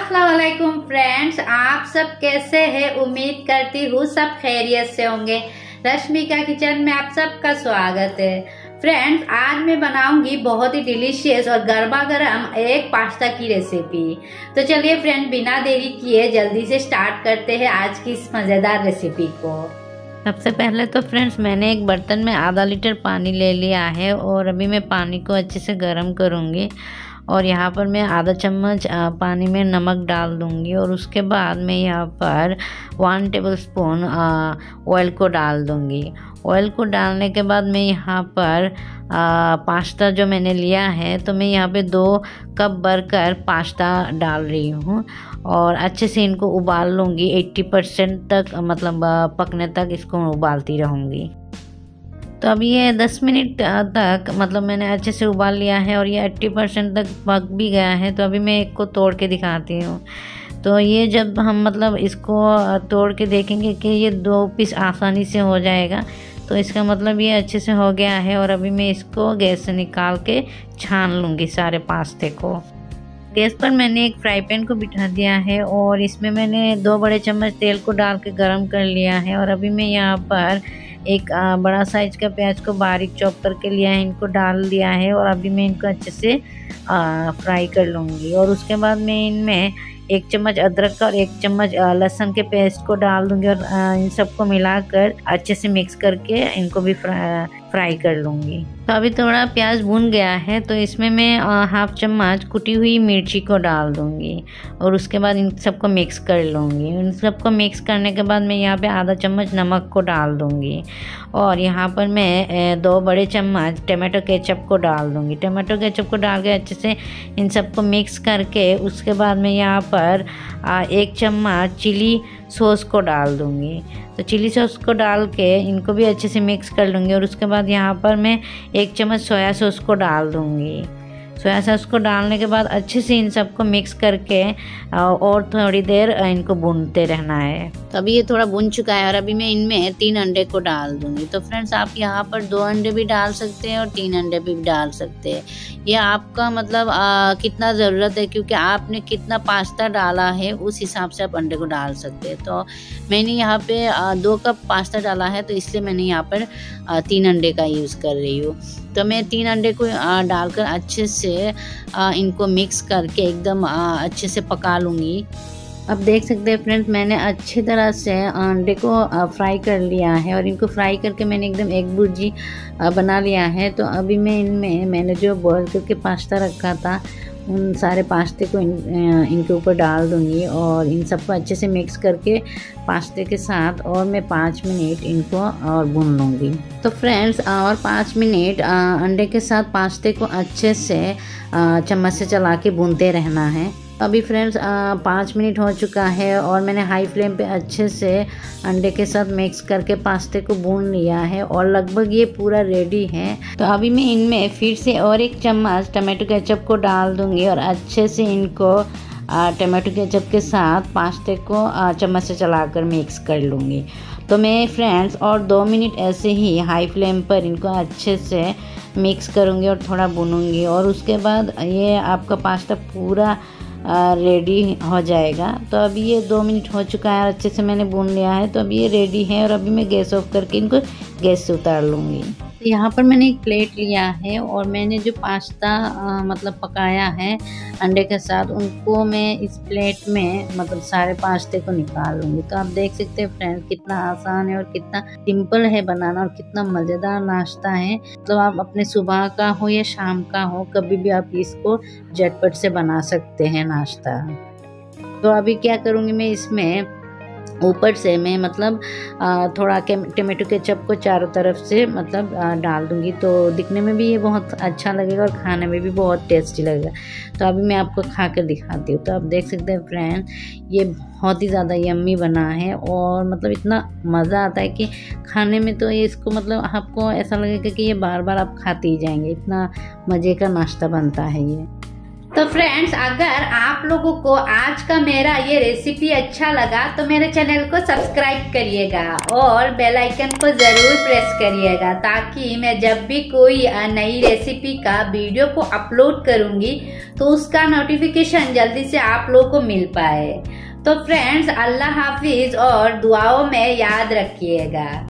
अस्सलाम वालेकुम फ्रेंड्स, आप सब कैसे हैं? उम्मीद करती हूँ सब खैरियत से होंगे। रश्मिका किचन में आप सबका स्वागत है। फ्रेंड्स, आज मैं बनाऊंगी बहुत ही डिलीशियस और गर्मा गर्म एक पास्ता की रेसिपी। तो चलिए फ्रेंड, बिना देरी किए जल्दी से स्टार्ट करते हैं आज की इस मज़ेदार रेसिपी को। सबसे पहले तो फ्रेंड्स मैंने एक बर्तन में आधा लीटर पानी ले लिया है और अभी मैं पानी को अच्छे से गर्म करूँगी। और यहाँ पर मैं आधा चम्मच पानी में नमक डाल दूँगी और उसके बाद मैं यहाँ पर 1 टेबलस्पून ऑयल को डाल दूँगी। ऑयल को डालने के बाद मैं यहाँ पर पास्ता जो मैंने लिया है तो मैं यहाँ पे 2 कप भरकर पास्ता डाल रही हूँ और अच्छे से इनको उबाल लूँगी। 80% तक मतलब पकने तक इसको उबालती रहूँगी। तो अभी ये 10 मिनट तक मतलब मैंने अच्छे से उबाल लिया है और ये 80% तक पक भी गया है। तो अभी मैं एक को तोड़ के दिखाती हूँ। तो ये जब हम मतलब इसको तोड़ के देखेंगे कि ये 2 पीस आसानी से हो जाएगा, तो इसका मतलब ये अच्छे से हो गया है। और अभी मैं इसको गैस से निकाल के छान लूँगी सारे पास्ते को। गैस पर मैंने एक फ्राई पैन को बिठा दिया है और इसमें मैंने 2 बड़े चम्मच तेल को डाल के गरम कर लिया है। और अभी मैं यहाँ पर एक बड़ा साइज का प्याज को बारीक चॉप करके लिया है, इनको डाल दिया है और अभी मैं इनको अच्छे से फ्राई कर लूँगी। और उसके बाद मैं इनमें 1 चम्मच अदरक का और 1 चम्मच लहसुन के पेस्ट को डाल दूँगी और इन सबको मिलाकर अच्छे से मिक्स करके इनको भी फ्राई कर लूँगी। तो अभी थोड़ा प्याज भून गया है तो इसमें मैं हाफ चम्मच कुटी हुई मिर्ची को डाल दूँगी और उसके बाद इन सबको मिक्स कर लूँगी। इन सबको मिक्स करने के बाद मैं यहाँ पे आधा चम्मच नमक को डाल दूँगी और यहाँ पर मैं 2 बड़े चम्मच टमाटो केचप को डाल दूँगी। टमाटो केचप को डाल के अच्छे से इन सबको मिक्स करके उसके बाद मैं यहाँ पर 1 चम्मच चिली सॉस को डाल दूँगी। तो चिली सॉस को डाल के इनको भी अच्छे से मिक्स कर लूँगी और उसके बाद यहाँ पर मैं 1 चम्मच सोया सॉस को डाल दूँगी। सोया सॉस को डालने के बाद अच्छे से इन सबको मिक्स करके और थोड़ी देर इनको भूनते रहना है। तो अभी ये थोड़ा भुन चुका है और अभी मैं इनमें 3 अंडे को डाल दूँगी। तो फ्रेंड्स, आप यहाँ पर 2 अंडे भी डाल सकते हैं और 3 अंडे भी डाल सकते हैं। ये आपका मतलब कितना ज़रूरत है, क्योंकि आपने कितना पास्ता डाला है उस हिसाब से आप अंडे को डाल सकते हैं। तो मैंने यहाँ पे 2 कप पास्ता डाला है तो इसलिए मैंने यहाँ पर 3 अंडे का यूज़ कर रही हूँ। तो मैं 3 अंडे को डालकर अच्छे से इनको मिक्स करके एकदम अच्छे से पका लूँगी। अब देख सकते हैं फ्रेंड्स, मैंने अच्छी तरह से अंडे को फ्राई कर लिया है और इनको फ्राई करके मैंने एकदम एक भुर्जी बना लिया है। तो अभी मैं इनमें मैंने जो बॉयल करके पास्ता रखा था उन सारे पास्ते को इनके ऊपर डाल दूँगी और इन सबको अच्छे से मिक्स करके पास्ते के साथ और मैं 5 मिनट इनको और भून लूँगी। तो फ्रेंड्स, और 5 मिनट अंडे के साथ पास्ते को अच्छे से चम्मच से चला के भूनते रहना है। अभी फ्रेंड्स 5 मिनट हो चुका है और मैंने हाई फ्लेम पे अच्छे से अंडे के साथ मिक्स करके पास्ते को भून लिया है और लगभग ये पूरा रेडी है। तो अभी मैं इनमें फिर से और 1 चम्मच टमाटो केचप को डाल दूँगी और अच्छे से इनको टमाटो केचप के साथ पास्ते को चम्मच से चलाकर मिक्स कर लूँगी। तो मैं फ्रेंड्स और 2 मिनट ऐसे ही हाई फ्लेम पर इनको अच्छे से मिक्स करूँगी और थोड़ा भूनूँगी और उसके बाद ये आपका पास्ता पूरा रेडी हो जाएगा। तो अभी ये 2 मिनट हो चुका है और अच्छे से मैंने भून लिया है। तो अभी ये रेडी है और अभी मैं गैस ऑफ करके इनको गैस से उतार लूँगी। तो यहाँ पर मैंने एक प्लेट लिया है और मैंने जो पास्ता मतलब पकाया है अंडे के साथ, उनको मैं इस प्लेट में मतलब सारे पास्ते को निकाल लूँगी। तो आप देख सकते हैं फ्रेंड्स, कितना आसान है और कितना सिंपल है बनाना और कितना मज़ेदार नाश्ता है। मतलब आप अपने सुबह का हो या शाम का हो, कभी भी आप इसको झटपट से बना सकते हैं नाश्ता। तो अभी क्या करूँगी, मैं इसमें ऊपर से मैं मतलब थोड़ा टमाटो केचप को चारों तरफ से मतलब डाल दूँगी। तो दिखने में भी ये बहुत अच्छा लगेगा और खाने में भी बहुत टेस्टी लगेगा। तो अभी मैं आपको खा कर दिखाती हूँ। तो आप देख सकते हैं फ्रेंड, ये बहुत ही ज़्यादा यम्मी बना है और मतलब इतना मज़ा आता है कि खाने में तो ये इसको मतलब आपको ऐसा लगेगा कि ये बार बार आप खाते ही जाएंगे, इतना मज़े का नाश्ता बनता है ये। तो फ्रेंड्स, अगर आप लोगों को आज का मेरा ये रेसिपी अच्छा लगा तो मेरे चैनल को सब्सक्राइब करिएगा और बेल आइकन को जरूर प्रेस करिएगा, ताकि मैं जब भी कोई नई रेसिपी का वीडियो को अपलोड करूंगी तो उसका नोटिफिकेशन जल्दी से आप लोगों को मिल पाए। तो फ्रेंड्स, अल्लाह हाफिज और दुआओं में याद रखिएगा।